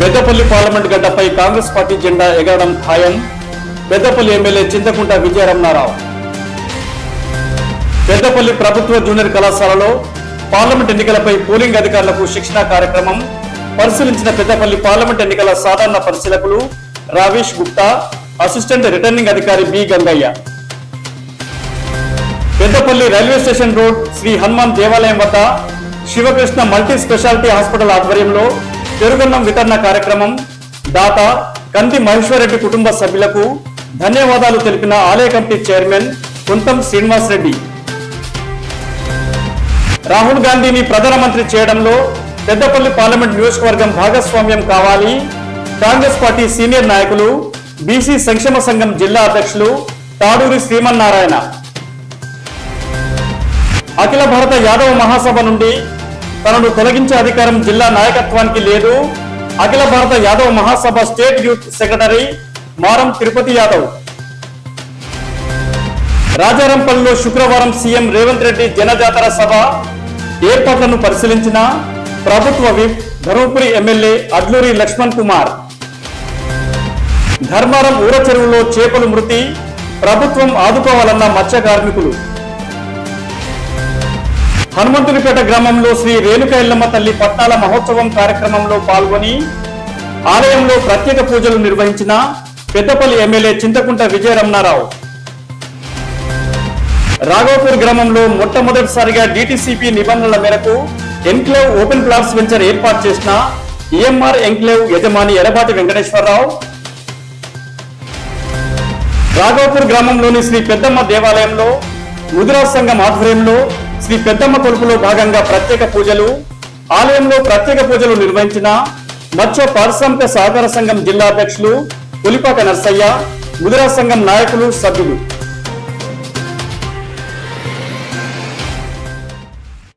Peddapalli parliament గడ్డపై Congress party జెండా ఎగరడం ఖాయం. పెద్దపల్లి ఎమ్మెల్యే చింతకుంట విజయరమణారావు. పెద్దపల్లి ప్రభుత్వ జూనియర్ కళాశాలలో పార్లమెంట్ ఎన్నికలపై పోలింగ్ అధికారులకు శిక్షణ కార్యక్రమం పరిశీలించిన పెద్దపల్లి పార్లమెంట్ ఎన్నికల సాధారణ పరిశీలకులు రావేష్ గుప్తా, అసిస్టెంట్ రిటర్నింగ్ అధికారి B Gangaiah. Peddapalli railway station road Shri Hanuman దేవాలయం వద్ద శివకృష్ణ మల్టీ స్పెషాలిటీ హాస్పిటల్ ఆధ్వర్యంలో పెరుగన్నం వితరణ కార్యక్రమం. దాత కంది మహేశ్వరరెడ్డి కుటుంబ సభ్యులకు ధన్యవాదాలు తెలిపిన ఆలయ కమిటీ చైర్మన్ కుంతం శ్రీనివాస్ రెడ్డి. రాహుల్ గాంధీని ప్రధానమంత్రి చేయడంలో పెద్దపల్లి పార్లమెంట్ నియోజకవర్గం భాగస్వామ్యం కావాలి. కాంగ్రెస్ పార్టీ సీనియర్ నాయకులు, బీసీ సంక్షేమ సంఘం జిల్లా అధ్యక్షులు తాడూరి శ్రీమన్నారాయణ. అఖిల భారత యాదవ మహాసభ నుండి తనను తొలగించే అధికారం జిల్లా నాయకత్వానికి లేదు. Akhila Bharata Yadava Mahasabha state youth secretary Maram Tirupati Yadav. రాజారంపల్లిలో శుక్రవారం సీఎం రేవంత్ రెడ్డి జనజాతర సభ ఏర్పాట్లను పరిశీలించిన ప్రభుత్వ విప్ ధర్మపురి ఎమ్మెల్యే అడ్లూరి లక్ష్మణ్ కుమార్. ధర్మారం ఊర చెరువులో చేపలు మృతి, ప్రభుత్వం ఆదుకోవాలన్న మత్స్య కార్మికులు. హనుమంతునిపేట గ్రామంలో శ్రీ రేణుక ఎల్లమ్మ తల్లి పట్నాల మహోత్సవం కార్యక్రమంలో పాల్గొని ఆలయంలో ప్రత్యేక పూజలు నిర్వహించిన పెద్దపల్లి ఎమ్మెల్యే చింతకుంట విజయరమణారావు. రాఘవపూర్ గ్రామంలో మొట్టమొదటిసారిగా డిటిసిపి నిబంధనల మేరకు ఎన్క్లేవ్ ఓపెన్ ప్లాట్స్ వెంచర్ ఏర్పాటు చేసిన ఈఎంఆర్ ఎన్క్లేవ్ యజమాని ఎరబాటి వెంకటేశ్వరరావు. రాఘవపూర్ గ్రామంలోని శ్రీ పెద్దమ్మ దేవాలయంలో ముదిరాజ్ సంఘం ఆధ్వర్యంలో శ్రీ పెద్దమ్మ కొలుపులో భాగంగా ప్రత్యేక పూజలు. ఆలయంలో ప్రత్యేక పూజలు నిర్వహించిన మత్స్య పారిశ్రామిక సహకార సంఘం జిల్లా అధ్యక్షులు పులిపాక నర్సయ్య, ముదిరాజ్ సంఘం నాయకులు, సభ్యులు.